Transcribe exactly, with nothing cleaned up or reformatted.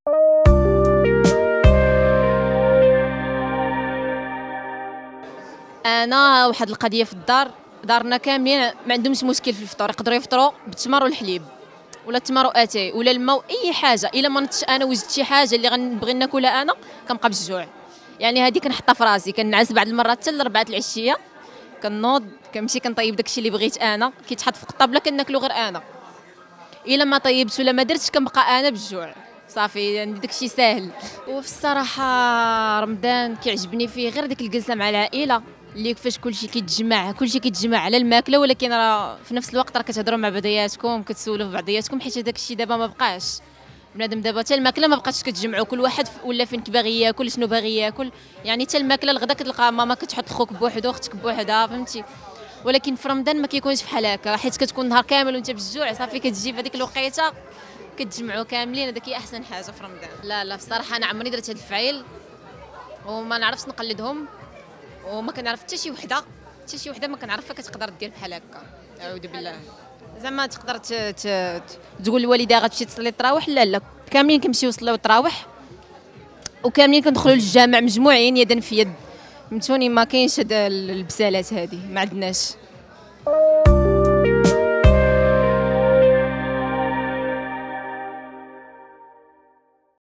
انا واحد القضيه في الدار، دارنا كاملين ما عندهمش مشكل في الفطور، يقدروا يفطروا بالتمر والحليب ولا التمر واتاي ولا الماء اي حاجه. الا ما نضتش انا وجدت شي حاجه اللي غنبغي ناكلها انا كنبقى بالجوع. يعني هذه كنحطها في راسي، كنعس بعض المرات حتى لربعة العشيه، كنوض كنمشي كنطيب داكشي اللي بغيت انا، كيتحط في الطابله كناكلو غير انا. الا ما طيبتش ولا ما درتش كنبقى انا بالجوع صافي. يعني داكشي ساهل. وفي الصراحه رمضان كيعجبني فيه غير ديك الجلسه مع العائله اللي فاش كلشي كيتجمع، كلشي كيتجمع على الماكله، ولكن راه في نفس الوقت راه كتهضروا مع بعضياتكم، كتسولوا في بعضياتكم، حيت داك الشيء دابا ما بقاش. بنادم دابا حتى الماكله ما بقاتش كتجمعوا، كل واحد ولا فين باغي ياكل شنو باغي ياكل. يعني حتى الماكله الغدا كتلقى ماما كتحط خوك بوحدو اختك بوحدها، فهمتي. ولكن في رمضان ما كيكونش بحال هكا، حيت كتكون النهار كامل وانت بالجوع صافي، كتجي في هذيك الوقيته كتجمعوا كاملين. هذاك هي احسن حاجه في رمضان. لا لا بصراحه انا عمرني درت هذا الفعيل وما نعرفش نقلدهم، وما كنعرف حتى شي وحده حتى شي وحده ما كنعرفها كتقدر دير بحال هكا. اعوذ بالله. زعما تقدر تقول لوالدها غتمشي تصلي التراويح؟ لا لا، كاملين كنمشيو نصليو التراويح وكاملين كندخلوا للجامع مجموعين يدا في يد، فهمتوني. ما كاينش هاد البسالات هذه، ما عندناش.